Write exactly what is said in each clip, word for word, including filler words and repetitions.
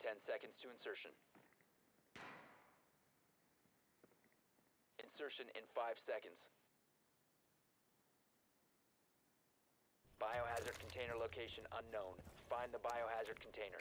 Ten seconds to insertion. Insertion in five seconds. Biohazard container location unknown. Find the biohazard container.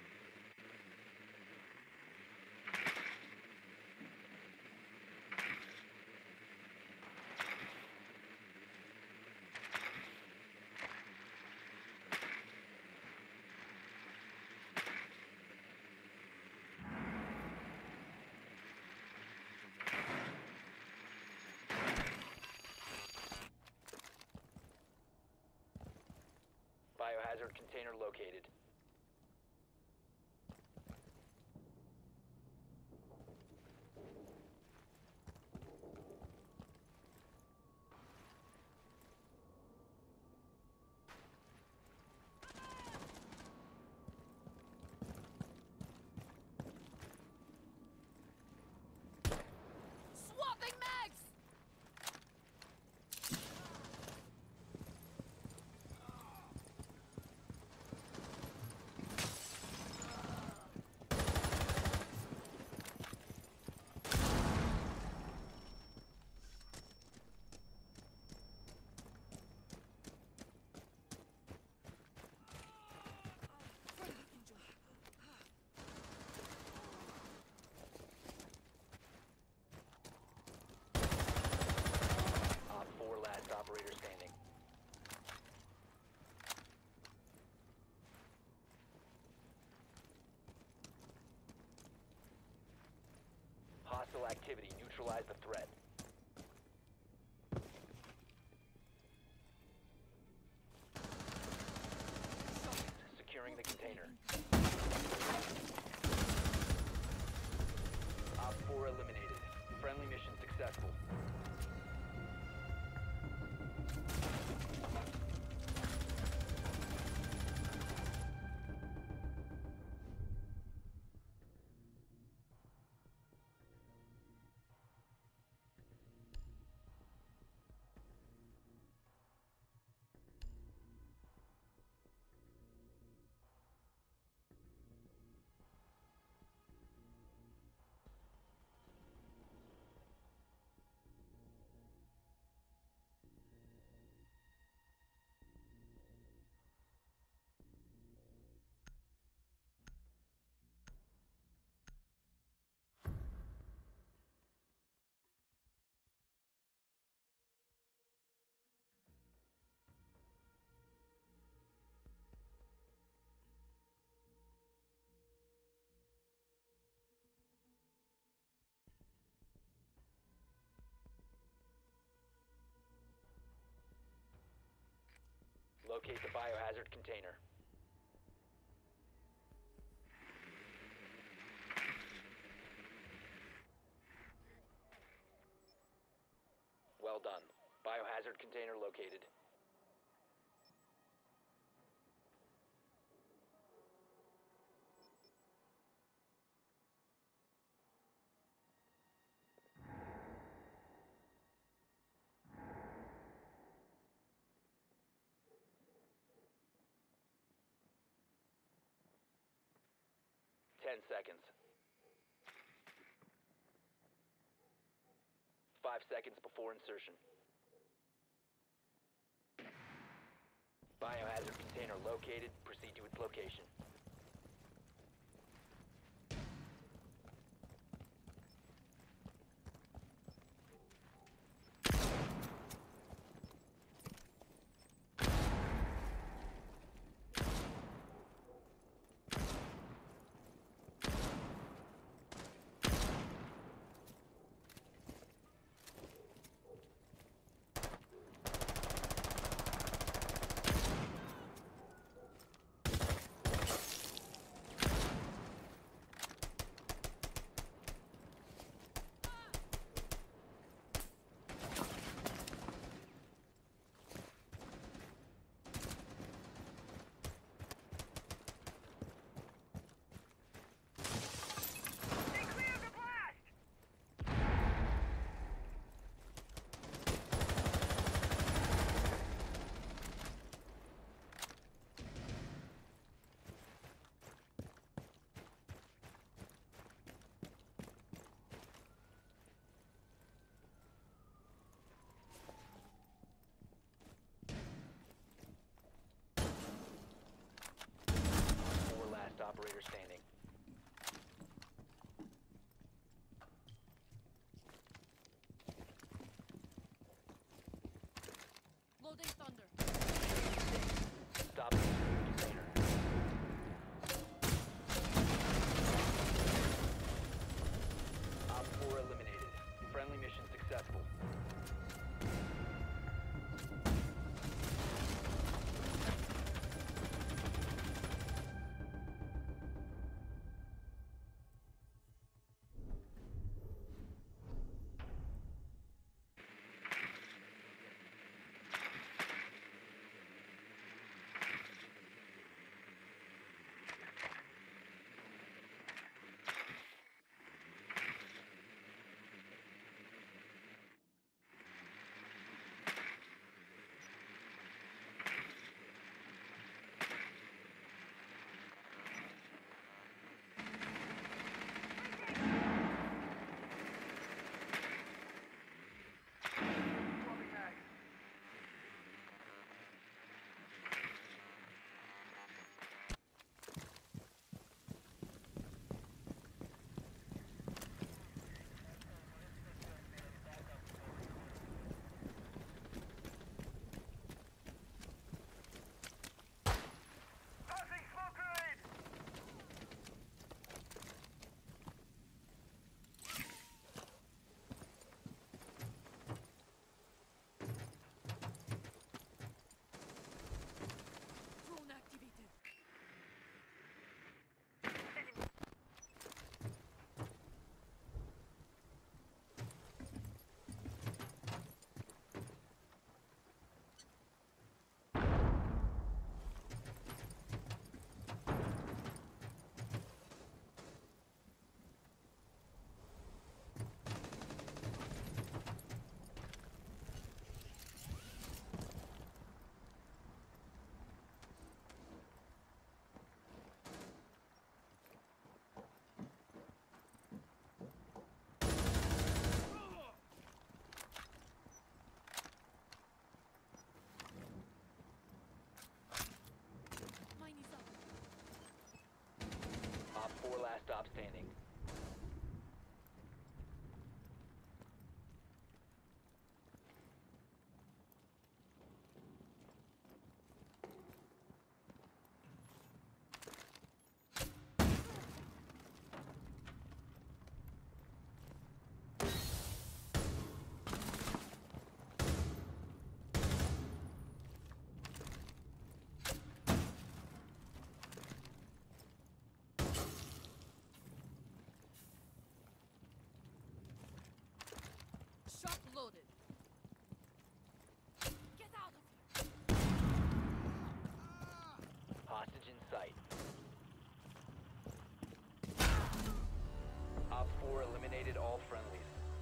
Biohazard container located. Swapping mags! Op four last operator standing. Hostile activity. Neutralize the threat. Securing the container. Op four eliminated. Friendly mission successful. Locate the biohazard container. Well done. Biohazard container located. Ten seconds. Five seconds before insertion. Biohazard container located. Proceed to its location. stop standing. Shot loaded. Get out of here. Hostage in sight. Op four eliminated all friendlies.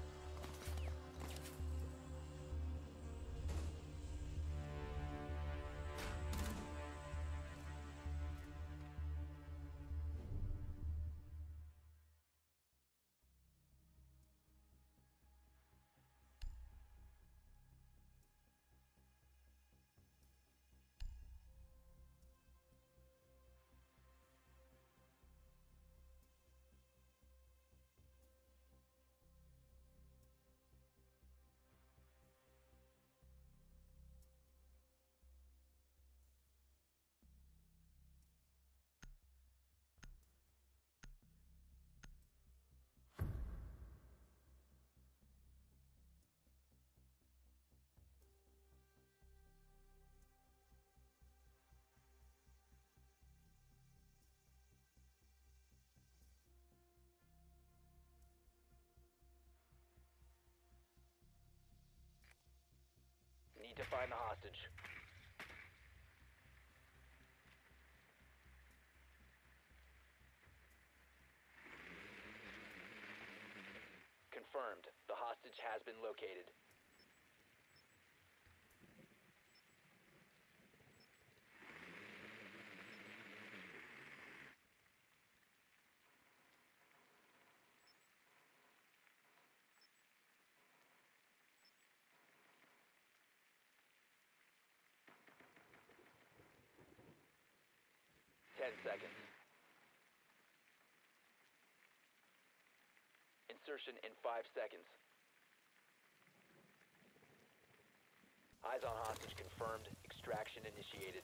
Need to find the hostage. Confirmed. The hostage has been located. Ten seconds. Insertion in five seconds. Eyes on hostage confirmed. Extraction initiated.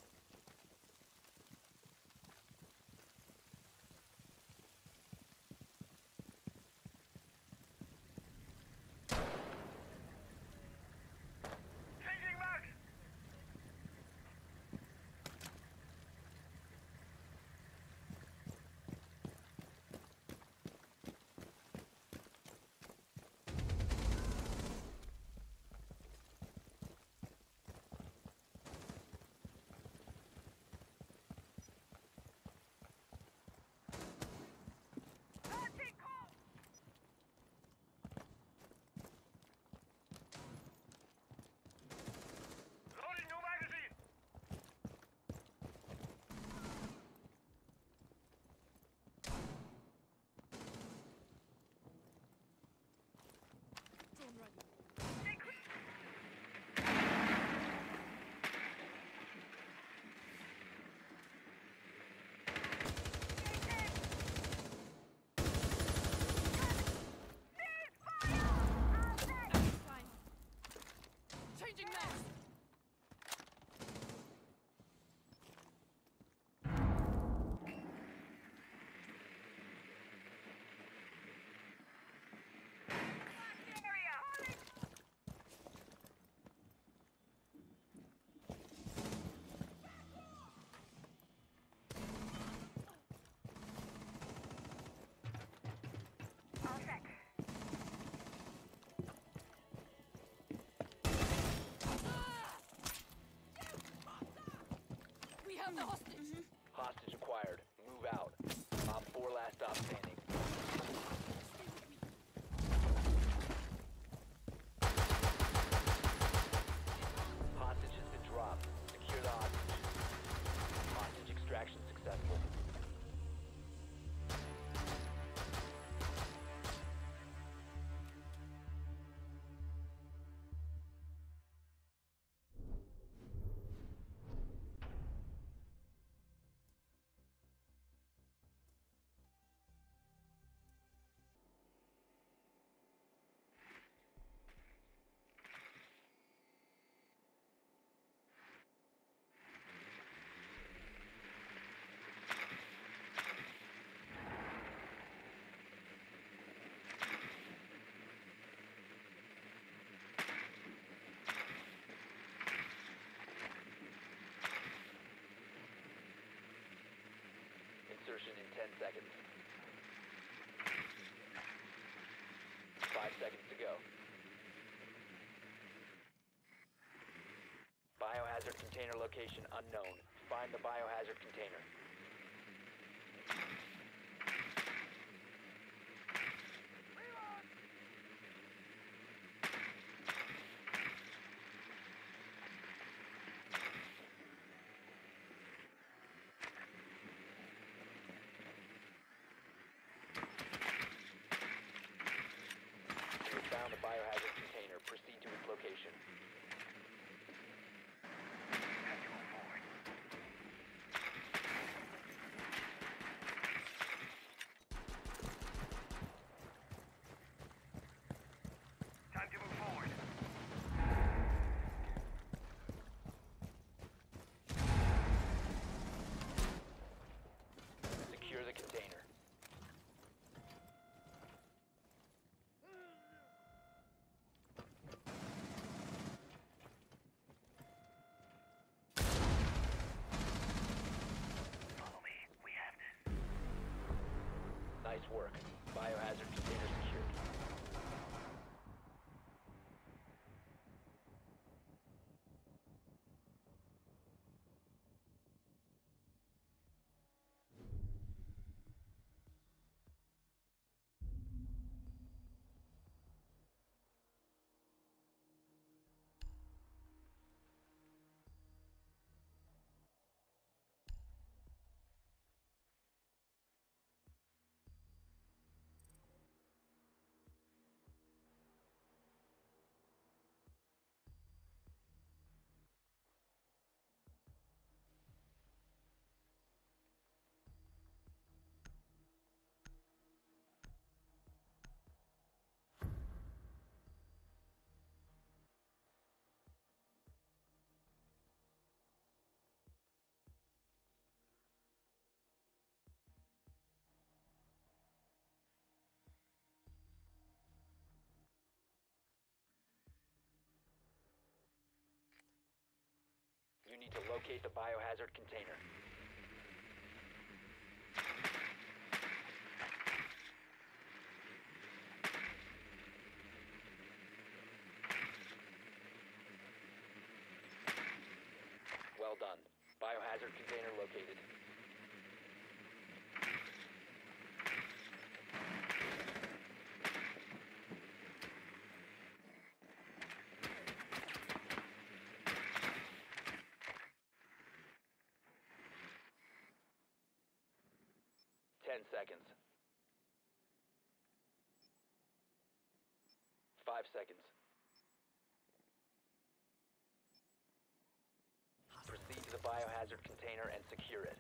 Changing mags. We have the hostage. Hostage acquired. Move out. Op four last stop standing. Hostage has been dropped. Secure the hostage. Hostage extraction successful. insertion in ten seconds. Five seconds to go. Biohazard container location unknown. Find the biohazard container. You have found the biohazard container. Proceed to its location. Time to move forward. Secure the container. Follow me. We have this. Nice work. Biohazard container secured. You need to locate the biohazard container. Well done. Biohazard container located. Ten seconds. Five seconds. Proceed to the biohazard container and secure it.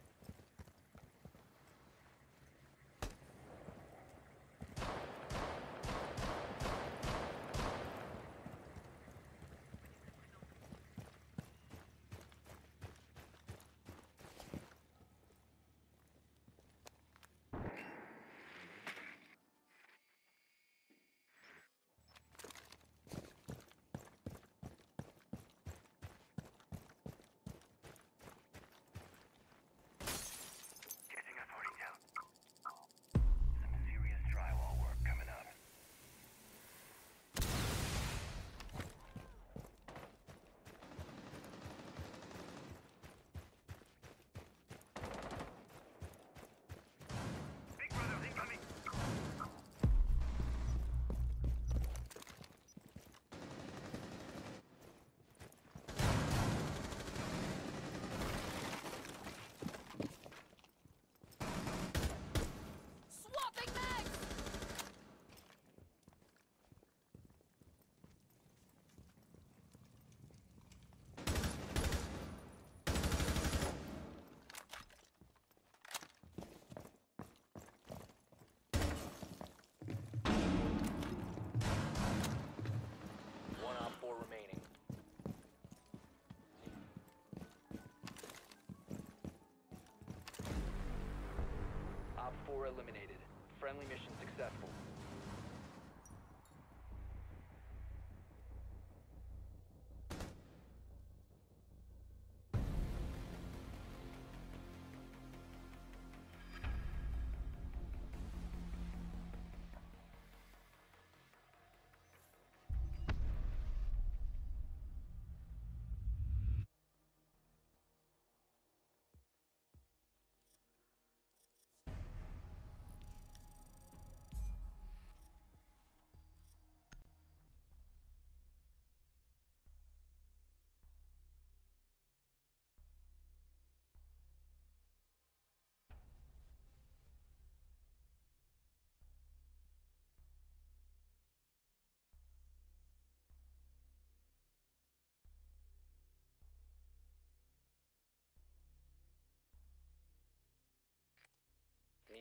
Getting authority down. Some serious drywall work coming up. Big brother incoming. Swapping mags! One op four remaining. Op four eliminated. Friendly mission successful.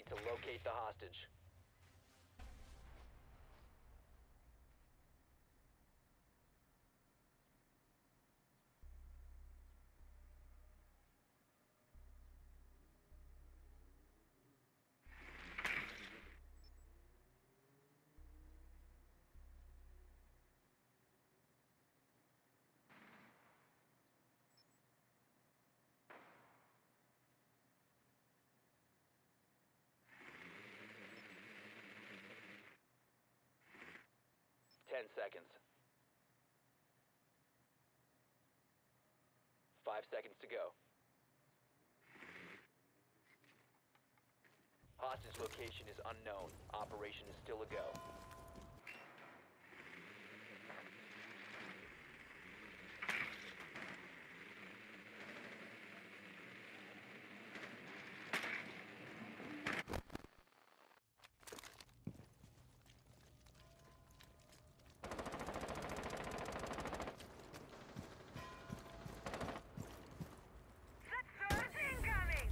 need to locate the hostage. Ten seconds. Five seconds to go. Hostage location is unknown. Operation is still a go. Surge incoming!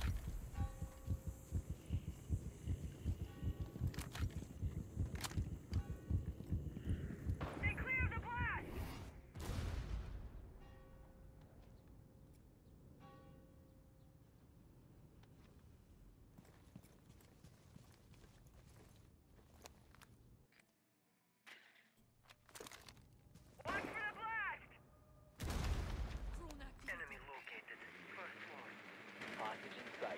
They cleared the blast! Watch for the blast! Drone active. Enemy located. First floor. Hostage in sight.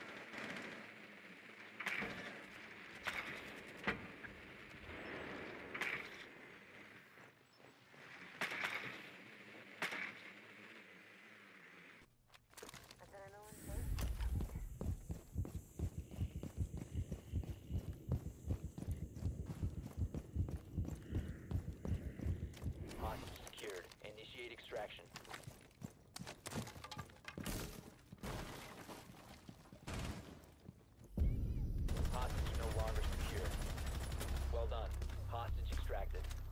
Hostage secured. Initiate extraction. Hostage no longer secure. Well done. Hostage extracted.